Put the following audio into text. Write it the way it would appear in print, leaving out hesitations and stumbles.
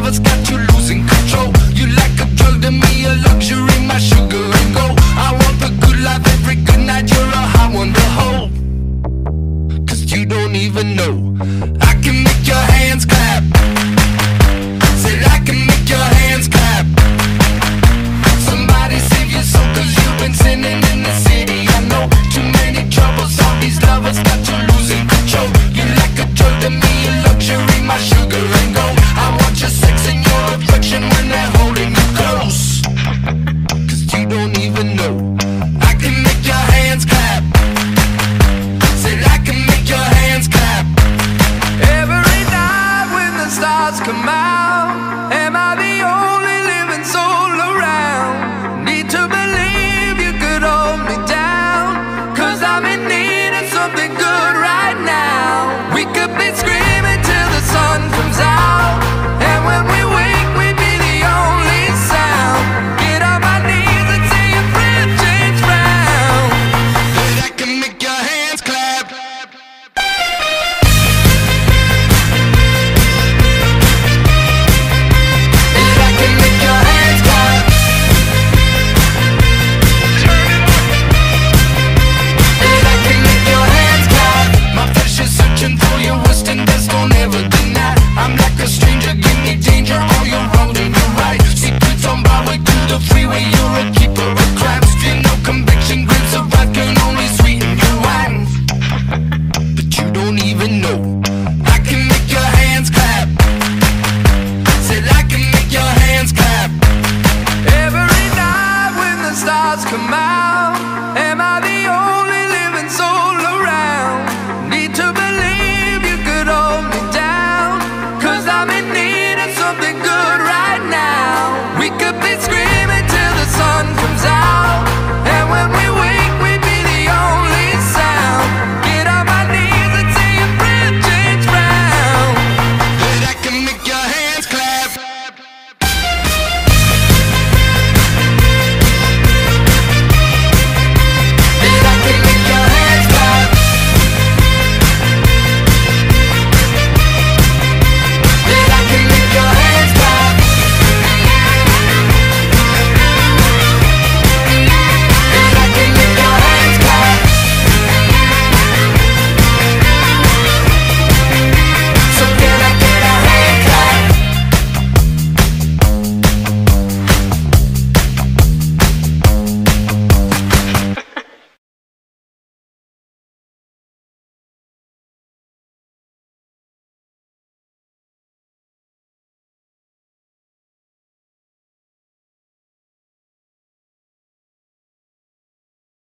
lover's got you losing control. You like a drug to me, a luxury, my sugar and gold. I want the good life every good night, you're a hot one to hold. Cause you don't even know